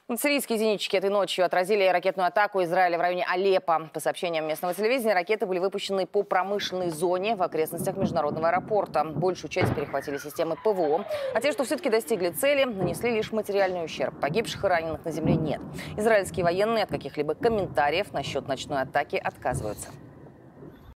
Сирийские зенитчики этой ночью отразили ракетную атаку Израиля в районе Алеппо. По сообщениям местного телевидения, ракеты были выпущены по промышленной зоне в окрестностях международного аэропорта. Большую часть перехватили системы ПВО. А те, что все-таки достигли цели, нанесли лишь материальный ущерб. Погибших и раненых на земле нет. Израильские военные от каких-либо комментариев насчет ночной атаки отказываются.